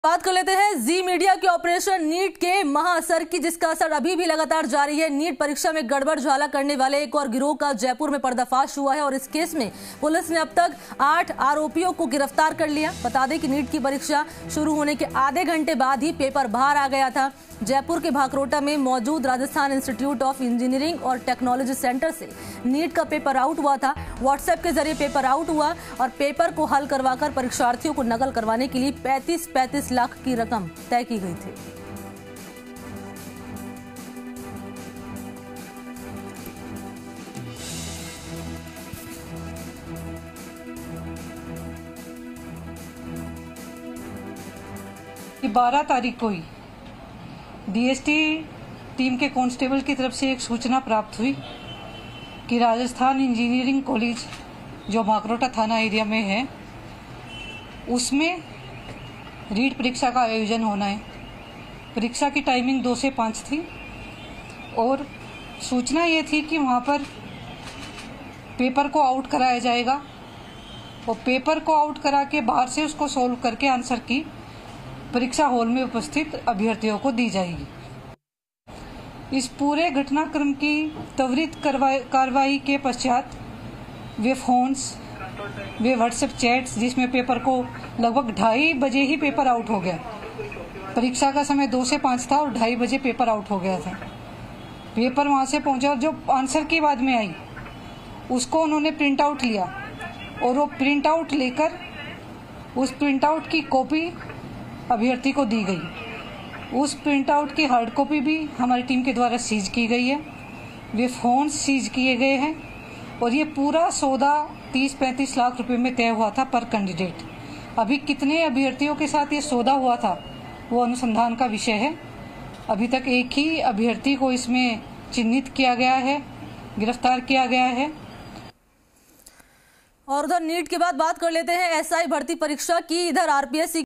बात कर लेते हैं जी मीडिया के ऑपरेशन नीट के महाअसर की, जिसका असर अभी भी लगातार जारी है। नीट परीक्षा में गड़बड़ झाला करने वाले एक और गिरोह का जयपुर में पर्दाफाश हुआ है और इस केस में पुलिस ने अब तक 8 आरोपियों को गिरफ्तार कर लिया। बता दें कि नीट की परीक्षा शुरू होने के आधे घंटे बाद ही पेपर बाहर आ गया था। जयपुर के भाकरोटा में मौजूद राजस्थान इंस्टीट्यूट ऑफ इंजीनियरिंग और टेक्नोलॉजी सेंटर से नीट का पेपर आउट हुआ था। व्हाट्सएप के जरिए पेपर आउट हुआ और पेपर को हल करवाकर परीक्षार्थियों को नकल करवाने के लिए 35 लाख की रकम तय की गई थी। कि 12 तारीख को ही डीएसटी टीम के कांस्टेबल की तरफ से एक सूचना प्राप्त हुई कि राजस्थान इंजीनियरिंग कॉलेज जो भाकरोटा थाना एरिया में है उसमें रीट परीक्षा का आयोजन होना है। परीक्षा की टाइमिंग 2 से 5 थी और सूचना ये थी कि वहाँ पर पेपर को आउट कराया जाएगा और पेपर को आउट करा के बाहर से उसको सोल्व करके आंसर की परीक्षा हॉल में उपस्थित अभ्यर्थियों को दी जाएगी। इस पूरे घटनाक्रम की त्वरित कार्रवाई के पश्चात वे फोन्स, वे व्हाट्सएप चैट्स, जिसमें पेपर को लगभग 2:30 बजे ही पेपर आउट हो गया। परीक्षा का समय 2 से 5 था और 2:30 बजे पेपर आउट हो गया था। पेपर वहाँ से पहुँचा और जो आंसर की बाद में आई उसको उन्होंने प्रिंट आउट लिया और वो प्रिंट आउट लेकर उस प्रिंट आउट की कॉपी अभ्यर्थी को दी गई। उस प्रिंट आउट की हार्ड कॉपी भी हमारी टीम के द्वारा सीज की गई है। वे फोन सीज किए गए हैं और ये पूरा सौदा 30-35 लाख रुपए में तय हुआ था पर कैंडिडेट। अभी कितने अभ्यर्थियों के साथ ये सौदा हुआ था वो अनुसंधान का विषय है। अभी तक एक ही अभ्यर्थी को इसमें चिन्हित किया गया है, गिरफ्तार किया गया है। और उधर नीट के बाद बात कर लेते हैं एसआई भर्ती परीक्षा की। इधर आरपीएससी